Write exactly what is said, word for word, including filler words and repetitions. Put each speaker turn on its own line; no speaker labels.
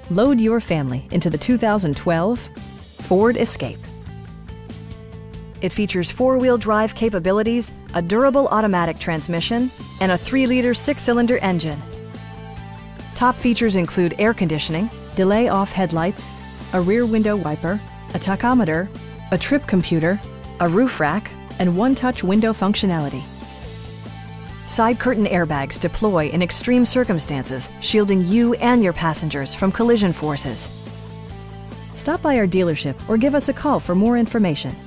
Load your family into the two thousand twelve Ford Escape. It features four-wheel drive capabilities, a durable automatic transmission, and a three liter six-cylinder engine. Top features include air conditioning, delay-off headlights, a rear window wiper, a tachometer, a trip computer, a roof rack, and one-touch window functionality. Side curtain airbags deploy in extreme circumstances, shielding you and your passengers from collision forces. Stop by our dealership or give us a call for more information.